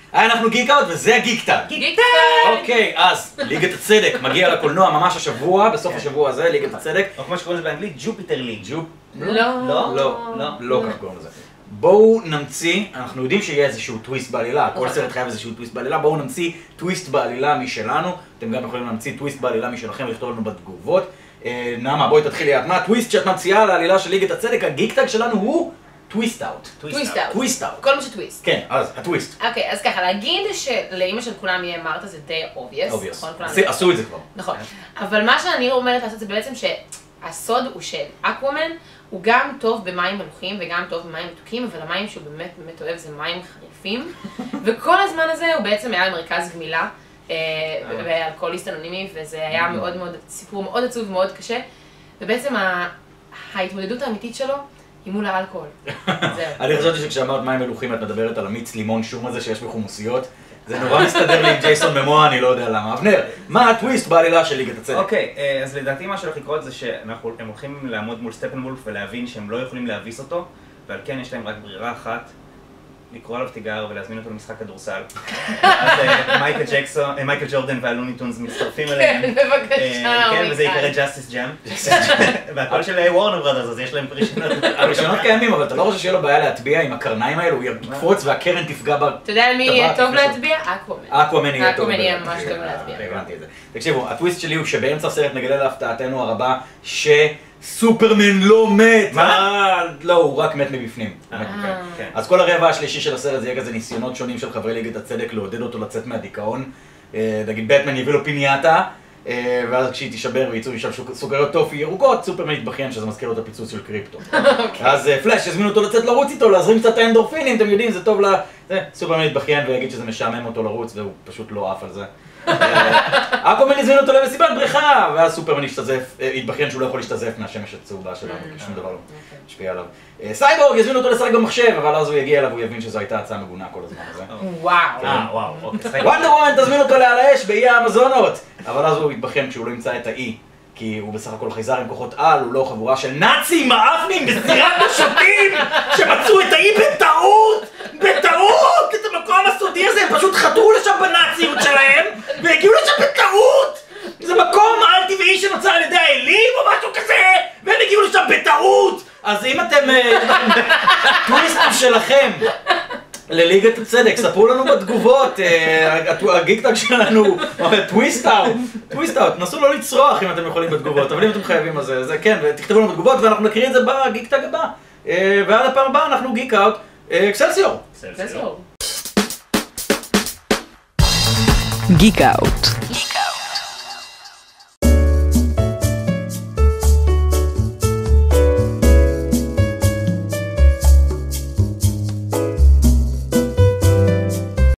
אנחנו גיק אאוט וזה הגיקטאג. גיקטאג! אוקיי, אז ליגת הצדק מגיע לקולנוע ממש השבוע, בסוף השבוע הזה, ליגת הצדק. או כמו שקוראים לזה באנגלית, ג'ופיטר ליג. לא כך קוראים לזה. בואו נמציא, אנחנו יודעים שיהיה איזשהו טוויסט בעלילה, כל סרט חייב איזשהו טוויסט בעלילה, בואו נמציא טוויסט בעלילה משלנו, אתם גם יכולים להמציא טוויסט בעלילה משלכם ולכתוב לנו בתגובות. נעמה, בואי תתחילי, מה הטוויסט שאת ממציאה לעלילה של ליגת הצדק? הגיקטאג שלנו הוא טוויסט אאוט. טוויסט אאוט. כל מה שטוויסט. כן, אז הטוויסט. אוקיי, אז ככה, להגיד שלאמא של כולם יהיה מרתה זה די obvious. עשו את זה כבר. נכון. אבל מה שאני אומרת לעשות זה בעצם שהסוד הוא של אקוואמן, הוא גם טוב במים מלוכים וגם טוב במים מתוקים, אבל המים שהוא באמת באמת אוהב זה מים חריפים. וכל הזמן הזה הוא בעצם היה במרכז גמילה, ואלכוהוליסט אנונימי, וזה היה מאוד מאוד, סיפור מאוד עצוב ומאוד קשה. ובעצם ההתמודדות האמיתית שלו היא מול האלכוהול. אני חשבתי שכשאמרת מים מלוכים את מדברת על המיץ לימון שום הזה שיש בחומוסיות. זה נורא מסתדר לי עם ג'ייסון ממואה, אני לא יודע למה. אבנר, מה הטוויסט בעלילה של ליגת הצדק? אוקיי, אז לדעתי מה שהולך לקרות זה שהם הולכים לעמוד מול סטפנוולף ולהבין שהם לא יכולים להביס אותו, ועל כן יש להם רק ברירה אחת, לקרוא עליו תיגר ולהזמין אותו למשחק כדורסל. אז מייקל ג'ורדן והלוניטונס מצטרפים אליהם. כן, בבקשה. כן, וזה יקרא ג'אסטיס ג'אם. והכל של וורנר ברודרס, אז יש להם רישיונות. הרישיונות קיימים, אבל אתה לא חושב שיהיה לו בעיה להטביע עם הקרניים האלו, הוא יקפוץ והקרן תפגע בה. אתה יודע למי יהיה טוב להטביע? אקוואמן. אקוואמן יהיה טוב. אקוואמן יהיה ממש טוב להטביע. הבנתי את זה. תקשיבו, הטוויסט שלי הוא שבאמצע הסרט נגלה להפתעתנו הרבה שסופרמן לא מת. מה? לא, הוא רק מת מבפנים. אז כל הרבע השלישי של הסרט זה יהיה כזה ניסיונות שונים של חברי ליגת הצדק לעודד אותו לצאת מהדיכאון. נגיד בטמן יביא לו פינייטה, ואז כשהיא תישבר וייצאו משם סוכריות טופי ירוקות, סופרמן יתבכיין שזה מזכיר לו את הפיצוץ של קריפטו. אז פלאש יזמין אותו לצאת לרוץ איתו, להזרים קצת האנדורפינים, אתם יודעים, זה טוב סופרמן יתבכיין ויגיד שזה משעמם אותו לרוץ והוא פשוט לא עף על זה. אקוואמן יזמין אותו למסיבת בריכה, ואז סופרמן יתבכיין שהוא לא יכול להשתזף מהשמש הצהובה שלנו, כי שום דבר לא משפיע עליו. סייבורג יזמין אותו לשחק במחשב, אבל אז הוא יגיע אליו והוא יבין שזו הייתה הצעה מגונה כל הזמן הזה. וואו. וונדר וומן תזמין אותו לעל האש באי האמזונות, אבל אז הוא יתבכיין כשהוא לא ימצא את האי, כי הוא בסך הכל חייזר עם כוחות על, הוא לא חבורה של נאצים מאפנים בזירת בשוטים שמצאו את האי בטעות! את המקום הסודי הזה, הם פשוט חתרו לשם בנאציות שלהם והגיעו לשם בטעות! זה מקום על טבעי שנוצר על ידי האלים או משהו כזה והם הגיעו לשם בטעות! אז אם אתם טוויסטים שלכם לליגת הצדק, ספרו לנו בתגובות, הגיקטאג שלנו, טוויסט אאוט, נסו לא לצרוח אם אתם יכולים בתגובות, אבל אם אתם חייבים אז זה כן, ותכתבו לנו בתגובות ואנחנו נקריא את זה בגיקטאג הבא. ועד הפעם הבאה אנחנו גיק אאוט, אקסלסיור. גיק אאוט.